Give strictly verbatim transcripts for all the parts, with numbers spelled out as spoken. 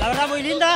La verdad muy linda.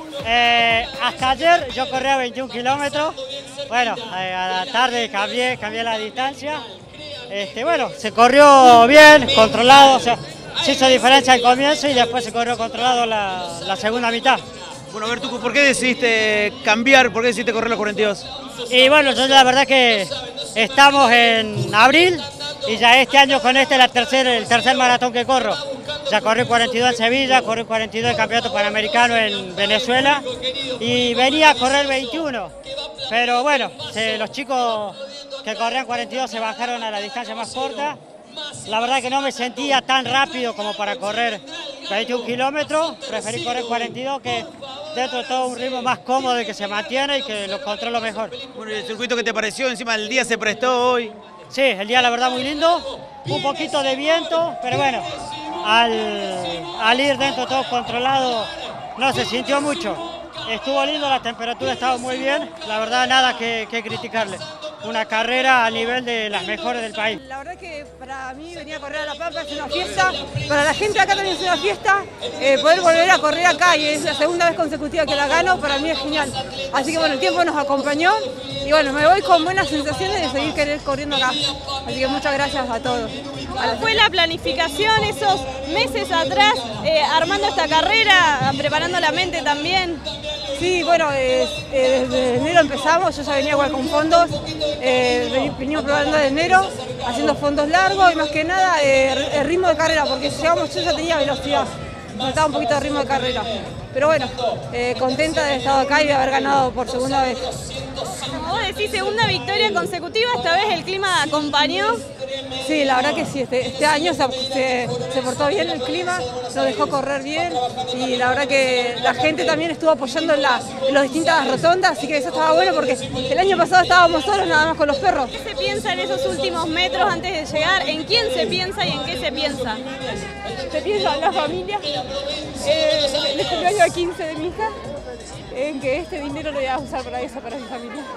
Eh, hasta ayer yo corría veintiún kilómetros. Bueno, eh, a la tarde cambié, cambié la distancia. Este, bueno, se corrió bien, controlado. O sea, se hizo diferencia al comienzo y después se corrió controlado la, la segunda mitad. Bueno, a ver, Tucu, ¿por qué decidiste cambiar? ¿Por qué decidiste correr los cuarenta y dos? Y bueno, yo la verdad que estamos en abril y ya este año con este es la tercer, el tercer maratón que corro. Ya corrí cuarenta y dos en Sevilla, corrí cuarenta y dos en Campeonato Panamericano en Venezuela y venía a correr veintiuno. Pero bueno, se, los chicos que corrían cuarenta y dos se bajaron a la distancia más corta. La verdad que no me sentía tan rápido como para correr veintiún kilómetros, preferí correr cuarenta y dos, que dentro de todo un ritmo más cómodo y que se mantiene y que lo controlo mejor. Bueno, ¿y el circuito que te pareció? Encima el día se prestó hoy. Sí, el día la verdad muy lindo, un poquito de viento, pero bueno, al, al ir dentro de todo controlado no se sintió mucho. Estuvo lindo, la temperatura estaba muy bien, la verdad nada que, que criticarle. Una carrera a nivel de las mejores del país. La verdad que para mí venir a correr a La Pampa es una fiesta, para la gente acá también es una fiesta, eh, poder volver a correr acá y es la segunda vez consecutiva que la gano, para mí es genial. Así que bueno, el tiempo nos acompañó y bueno, me voy con buenas sensaciones de seguir querer corriendo acá. Así que muchas gracias a todos. ¿Cómo fue la planificación esos meses atrás, eh, armando esta carrera, preparando la mente también? Sí, bueno, eh, eh, desde enero empezamos, yo ya venía igual con fondos, eh, venimos probando de enero, haciendo fondos largos y más que nada eh, el ritmo de carrera, porque llegamos, yo ya tenía velocidad, faltaba un poquito de ritmo de carrera. Pero bueno, eh, contenta de haber estado acá y de haber ganado por segunda vez. Como vos decís, segunda victoria consecutiva, esta vez el clima acompañó. Sí, la verdad que sí, este, este año se, se, se portó bien el clima, nos dejó correr bien y la verdad que la gente también estuvo apoyando en, la, en las distintas rotondas, así que eso estaba bueno porque el año pasado estábamos solos nada más con los perros. ¿Qué se piensa en esos últimos metros antes de llegar? ¿En quién se piensa y en qué se piensa? Se piensa en la familia, eh, el cumpleaños a quince de mi hija, en que este dinero lo voy a usar para eso, para mi familia.